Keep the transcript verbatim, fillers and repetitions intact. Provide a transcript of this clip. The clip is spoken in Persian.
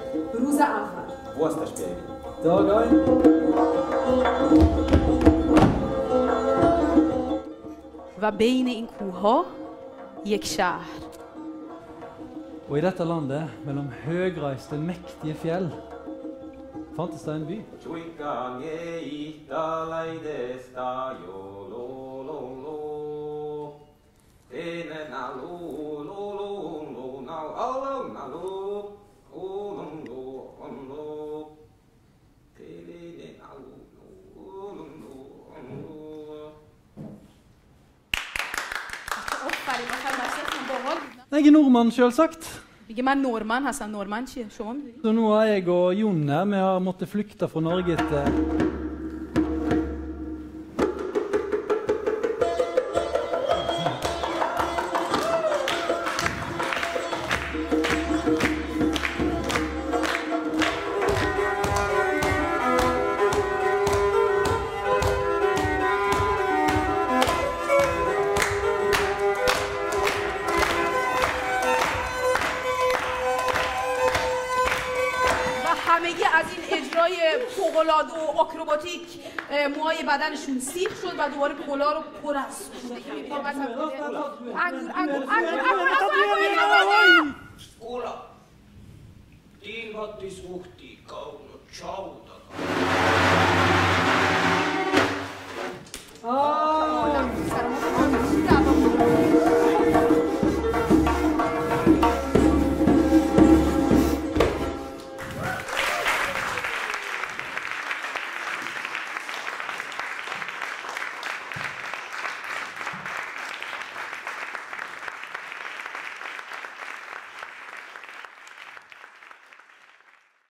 روز اول واسطش بیایید داگای و بین این کوه‌ها یک شهر. Og i dette landet, mellom høgreiste, mektige fjell, fantes det en by. Jeg er nordmann, selvsagt. میگه من نورمن هستم. نورمن چیه؟ شما میدونی؟ Så nå er jeg og Jon her. Vi har måttet flykte fra Norge etter فوق‌العاده و آکروباتیک موهای بدنشون سیخ شد و دوباره کلا رو پر از انگور انگور انگور Skåla! Din hattis uhti kaunut chau